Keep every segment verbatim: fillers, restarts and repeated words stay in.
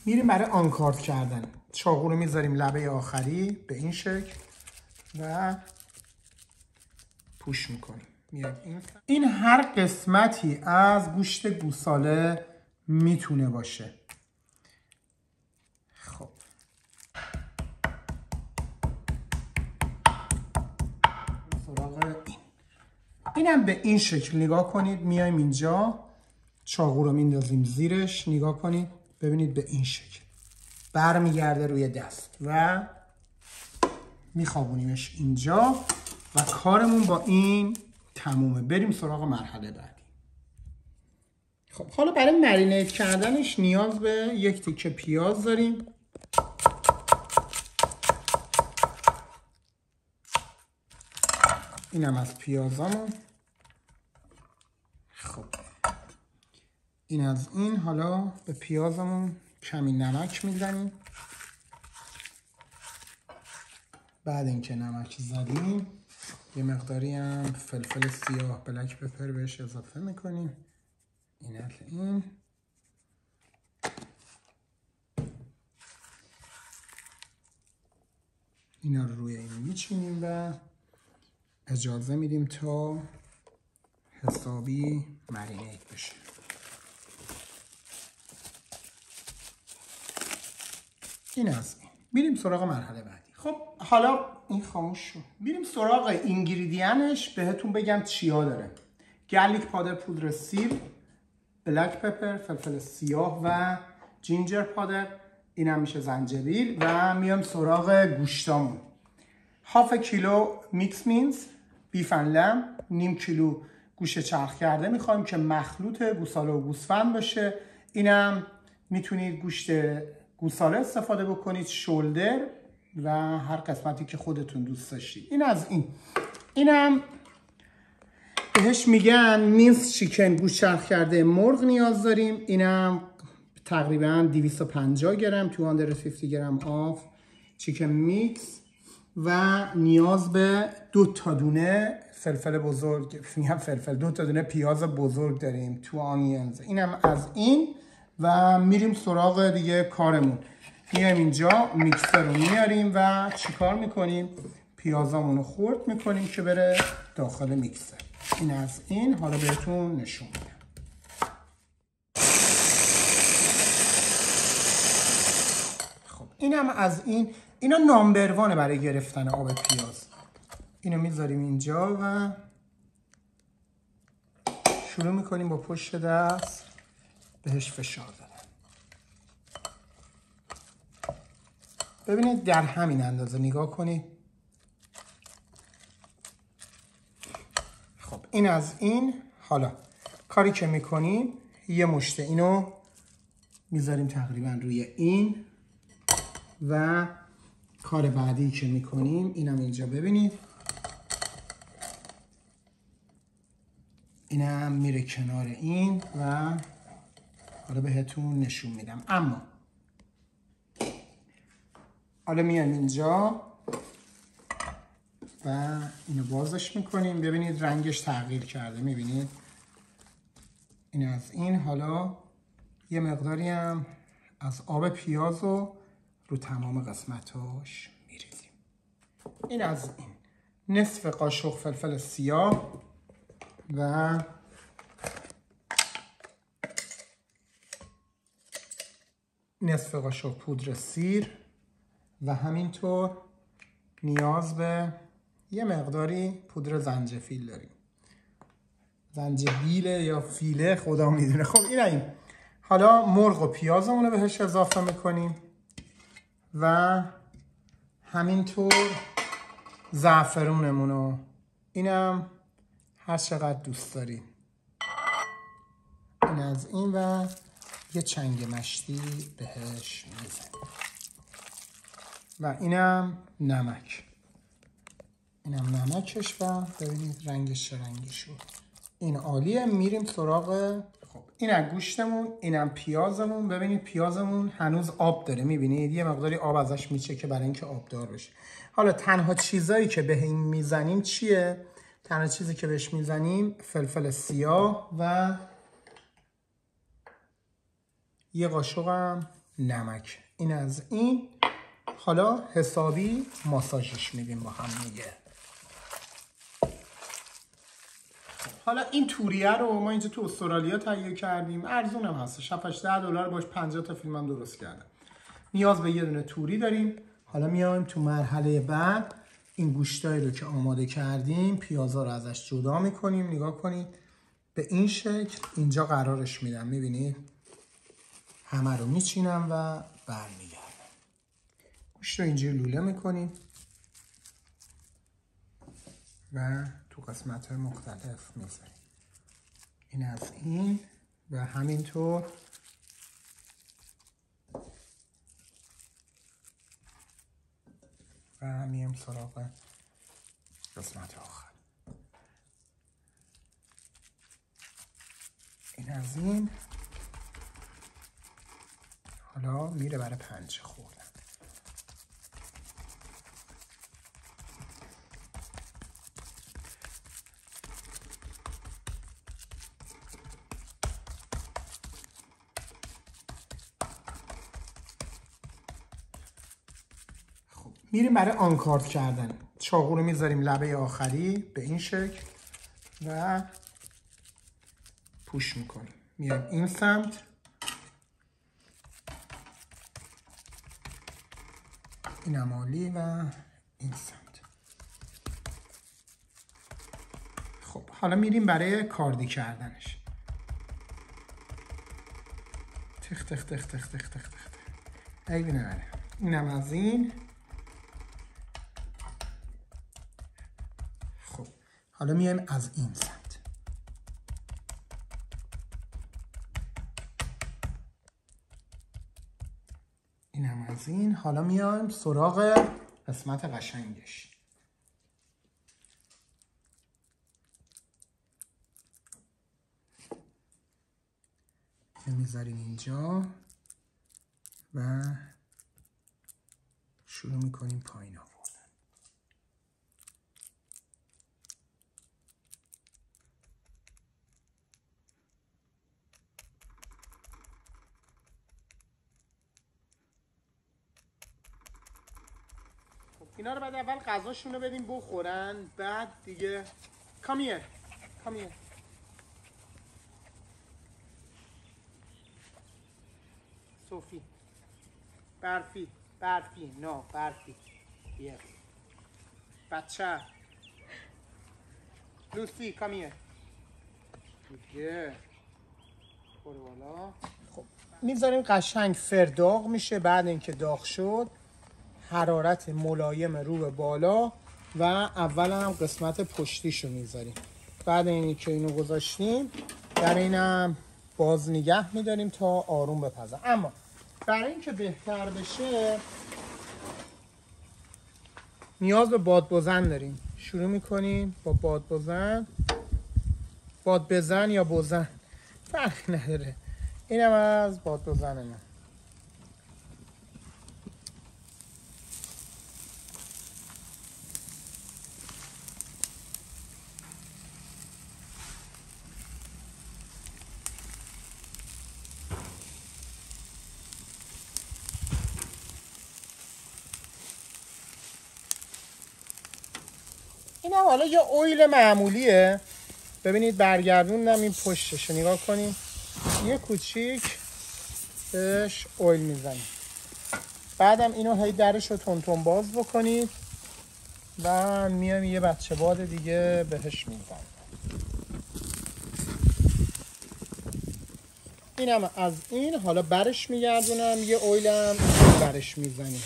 میریم برای آنکارد کردن. چاقو رو میذاریم لبه آخری به این شکل و پوش میکنیم. میاد این این هر قسمتی از گوشت گوساله میتونه باشه. خب سراغ این اینم به این شکل نگاه کنید. میایم اینجا چاقو رو میندازیم زیرش. نگاه کنید ببینید به این شکل برمیگرده روی دست و میخوابونیمش اینجا و کارمون با این تمومه. بریم سراغ مرحله بعدی. خب حالا برای مرینیت کردنش نیاز به یک تیکه پیاز داریم. اینم از پیازامون. خب این از این. حالا به پیازمون کمی نمک میزنیم. بعد اینکه نمک زدیم یه مقداری هم فلفل سیاه بلک پپر بهش اضافه میکنیم. این از این. اینا رو روی این میچینیم و اجازه میدیم تا حسابی مرینیت بشه. این از این. میریم سراغ مرحله بعدی. خب حالا این خاموش شد. میریم سراغ اینگریدینش. بهتون بگم چیا داره. گارلیک پادر، پودر سیر، بلک پپر، فلفل سیاه و جینجر پادر. این هم میشه زنجبیل. و میام سراغ گوشتامون. هاف کیلو میکس مینز بیف اند لم، نیم کیلو گوشت چرخ کرده میخوایم که مخلوط گوساله و گوسفند باشه. اینم میتونید گوشت گوساله استفاده بکنید، شولدر و هر قسمتی که خودتون دوست داشتید. این از این. اینم بهش میگن مینس چیکن، گوشت چرخ کرده مرغ نیاز داریم. اینم تقریبا دویست و پنجاه گرم، دویست و پنجاه گرم آف چیکن میکس و نیاز به دو تا دونه فلفل بزرگ، میگم فلفل، دو تا دونه پیاز بزرگ داریم، تو آنینز. اینم از این. و میریم سراغ دیگه کارمون. میایم اینجا میکسر رو میاریم و چیکار میکنیم؟ پیازامون رو خرد میکنیم که بره داخل میکسر. این از این. حالا بهتون نشون میدم. خب اینم از این. اینا نامبر وانه برای گرفتن آب پیاز. اینو میذاریم اینجا و شروع میکنیم با پشت دست بهش فشار دادن. ببینید در همین اندازه نگاه کنید. خب این از این. حالا کاری که میکنیم یه مشت اینو میذاریم تقریبا روی این و کار بعدی که میکنیم اینم اینجا ببینید. اینم میره کنار این و حالا بهتون نشون میدم. اما حالا میام اینجا و اینو بازش میکنیم. ببینید رنگش تغییر کرده. میبینید این از این. حالا یه مقداری هم از آب پیاز رو رو تمام قسمتاش میریزیم. این از این. نصف قاشق فلفل سیاه و نصف قاشق پودر سیر و همینطور نیاز به یه مقداری پودر زنجفیل داریم. زنجبیل یا فیله خدا میدونه. خب این این. حالا مرغ و پیازمون رو بهش اضافه میکنیم و همینطور زعفرونمون رو. اینم هر چقدر دوست داریم. این از این و یه چنگ مشتی بهش میزنیم. و اینم نمک. اینم نمکش و ببینید رنگش چه رنگی شد. این عالیه. میریم سراغ خب اینم گوشتمون، اینم پیازمون. ببینید پیازمون هنوز آب داره. میبینید یه مقداری آب ازش میچه که برای اینکه آبدار بشه. حالا تنها چیزایی که به این میزنیم چیه؟ تنها چیزی که بهش میزنیم فلفل سیاه و یه قاشق هم نمک. این از این. حالا حسابی ماساژش میدیم با هم دیگه. حالا این توریه رو ما اینجا تو استرالیا تهیه کردیم، ارزون هم هست، هفت ده دلار باش پنجاه تا فیلم هم درست کردم. نیاز به یه دونه توری داریم. حالا میایم تو مرحله بعد این گوشتایی رو که آماده کردیم پیازا رو ازش جدا میکنیم. نگاه کنید به این شکل اینجا قرارش میدم، میبینید همه رو میچینم و برمیگردم. گوشت رو اینجوری لوله میکنیم و تو قسمت های مختلف میذاریم. این از این و همینطور و میم سراغ قسمت آخر. این از این. حالا میره برای پنجه خوردن. میریم برای آنکارد کردن. چاقو رو میذاریم لبه آخری به این شکل و پوش میکنیم. میایم این سمت، این عمالی و این سمت. خب حالا میریم برای کاردی کردنش. تخ تخ تخ تخ تخ تخ تخ ایوی نبره. اینم از این. خب حالا میایم از این سمت. اینم از این. حالا میایم سراغ قسمت قشنگش. میذاریم اینجا و شروع میکنیم پایین آوردن. خب اینا رو بعد اول غذاشون رو بدیم بخورن، بعد دیگه کامیر کامیر صوفی برفی برفی نه برفی یه بچه لوسی کامیر دیگه برو بالا. خب میذاریم قشنگ فرداغ میشه. بعد اینکه داغ شد حرارت ملایم رو به بالا و اول هم قسمت پشتیشو میذاریم. بعد اینی که اینو گذاشتیم در اینم باز نگه میداریم تا آروم بپزه. اما برای اینکه بهتر بشه نیاز به باد بزن داریم. شروع میکنیم با باد بزن، باد بزن یا بزن فرقی نداره. اینم از باد بزن من. این هم حالا یه اویل معمولیه. ببینید برگردوندم این پشتش رو نگاه کنید. یه کوچیک بهش اویل میزنید. بعدم اینو هی درش رو تون تون باز بکنید و میام یه بچه باد دیگه بهش میزنید. اینم از این. حالا برش میگردونم یه اویلم برش میزنیم.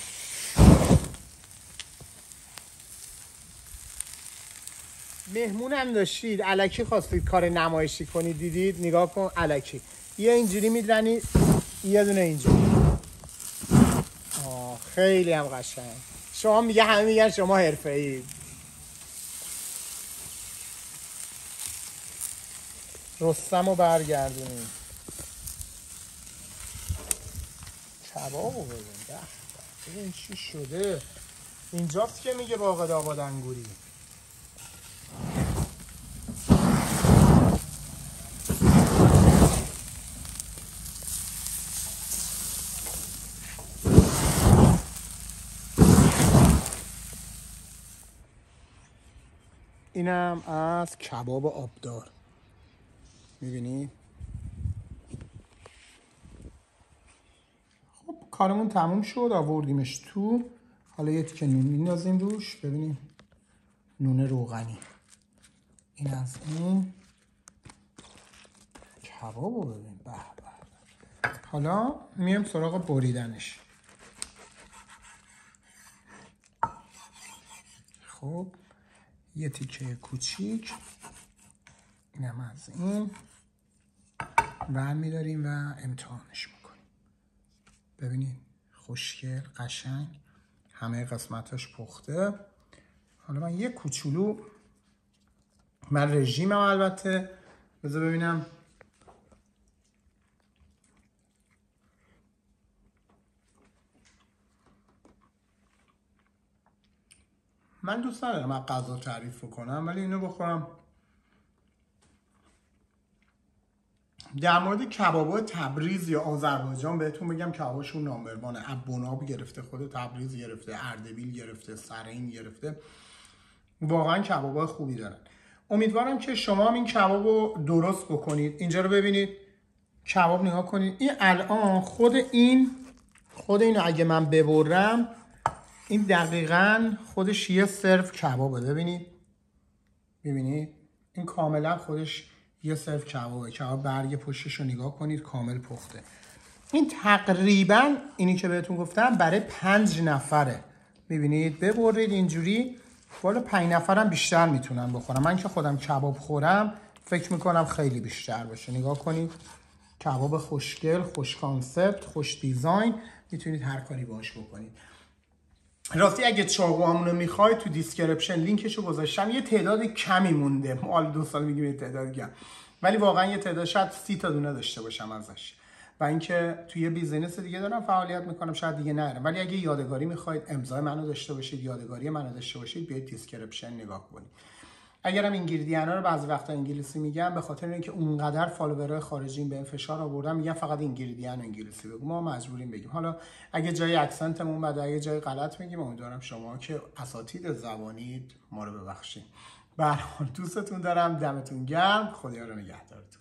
مهمون هم داشتید الکی خواستید کار نمایشی کنید، دیدید نگاه کن الکی یه اینجوری میدرنی یه دونه اینجوری. آه خیلی هم قشنگ. شما میگه همه میگن شما حرفه‌ای. رستم رو برگردونید. کبابو ببین. ببین چی شده. اینجاست که میگه باغ آباد انگوری. اینم از کباب آبدار، میبینید. خب کارمون تموم شد، آوردیمش تو. حالا یه تیکه نون میندازیم روش، ببینیم نون روغنی. این از این کبابو ببین، به به. حالا میام سراغ بریدنش. خب یه تیکه کوچیک اینم از این ور میداریم و امتحانش میکنیم. ببینید خوشگل قشنگ همه قسمتاش پخته. حالا من یه کوچولو، من رژیمم البته، بذار ببینم. من دوست ندارم من غذا تعریف کنم، ولی اینو بخورم. در مورد کبابای تبریز یا آذربایجان بهتون بگم کبابشون نامبروانه. ابوناب گرفته، خود تبریز گرفته، اردبیل گرفته، سرین گرفته، واقعا کبابای خوبی دارن. امیدوارم که شما هم این کباب رو درست بکنید. اینجا رو ببینید، کباب نگاه کنید. این الان خود این خود اینو اگه من ببرم، این دقیقاً خودش یه سرو کبابه. ببینید ببینید این کاملا خودش یه سرو کبابه. کباب برگ پشتش رو نگاه کنید، کامل پخته. این تقریبا اینی که بهتون گفتم برای پنج نفره. ببینید ببرید اینجوری، بالا پنج نفرم بیشتر میتونن بخورم. من که خودم کباب خورم فکر میکنم خیلی بیشتر باشه. نگاه کنید، کباب خوشگل، خوش کانسپت، خوش دیزاین، میتونید هر کاری باش بکنید. راستی اگه چاقو همونو میخواید تو دیسکریپشن لینکشو گذاشتم. یه تعداد کمی مونده، ما دو سال میگیم یه تعداد کم، ولی واقعا یه تعداد شاید سی تا دونه داشته باشم ازش. و اینکه توی بیزینس دیگه دارم فعالیت میکنم، شاید دیگه نرم، ولی اگه یادگاری میخواید امضای منو داشته باشید، یادگاری منو داشته باشید، بیاید دیسکریپشن نگاه کنید. اگرم اینگریدینا رو بعضی وقتا انگلیسی میگم به خاطر اینکه اونقدر فالوورای خارجی به فشار آوردن، میگن فقط اینگریدیان انگلیسی بگو، ما مجبوریم بگیم. حالا اگه جای اکسنتمون بده، اگه جای غلط میگیم، امیدوارم شما که اساتید زبانید ما رو ببخشید. به هر حال دوستتون دارم، دمتون گرم، خدا رو نگهدارتون.